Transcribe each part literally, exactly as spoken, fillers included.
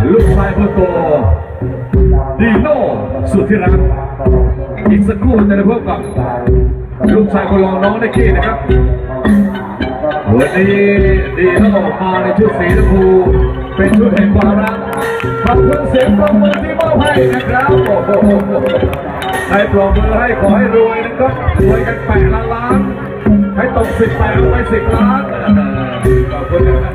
ลูกชายคนโตดีโน่สุดที่รักอีกสักครู่จะได้พบกับลูกชายคนรองน้องได้กี้นะครับวันนี้ดีโน่มาในชุดสีชมพูเป็นชุดแห่งความรักขอบคุณเสียงปรบมือที่มอบให้นะครับโอ้โหให้ปรบมือให้ขอให้รวยนะครับรวยกันแปดล้านล้านให้ตกสิบแปดไปสิบล้านขอบคุณนะครับ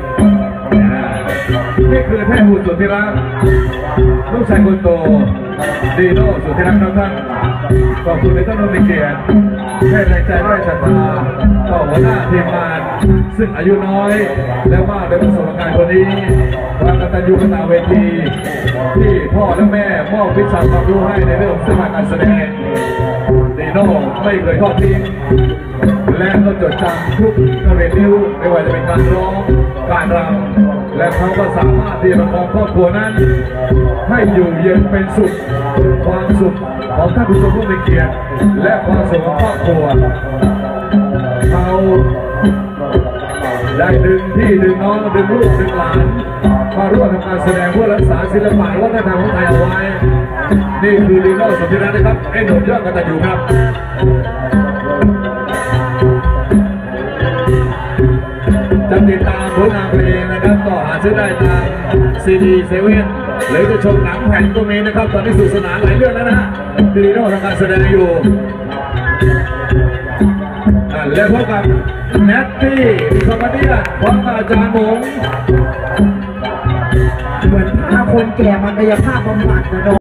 นี่คือเทพบุตรสุดที่รักลูกชายคนโตดีโน่สุดที่รักทั้งท่านขอบคุณในต้นนนท์เกียรติให้แรงใจด้วยศรัทธาต่อหัวหน้าทีมงานซึ่งอายุน้อยแล้วมากในประสบการณ์คนนี้ความกตัญญูกตเวทีที่พ่อและแม่มอบวิชาความรู้ให้ในเรื่องเส้นทางการแสดงดีโน่ไม่เคยทอดทิ้งและก็จดจำทุกกระเวนนิ้วไม่ว่าจะเป็นการร้องการรำและเขาก็สามารถที่จะประคองครอบครัวนั้นให้อยู่เย็นเป็นสุขความสุขของท่านผู้ชมผู้มีเกียรติและความสุขของครอบครัวเขาได้ดึงพี่ดึงน้องดึงลูกดึงหลานมาร่วมทำการแสดงเพื่อรักษาศิลปะวัฒนธรรมของไทยเอาไว้นี่คือดีโน่สุดที่รักนะครับไอ้หนุ่มยอดกตัญญูครับจะติดตามผลงานเพลงนะครับก็หาซื้อได้ทางซีดีเซเว่นหรือจะชมหนังแผ่นก็มีนะครับตอนนี้สุขสนานหลายเรื่องแล้วนะฮะดีโน่ทำการแสดงอยู่และพบกับแนตตี้คอมเมดี้พร้อมกับอาจารย์หมงเหมือนพาคนแก่มากายภาพบำบัดนะ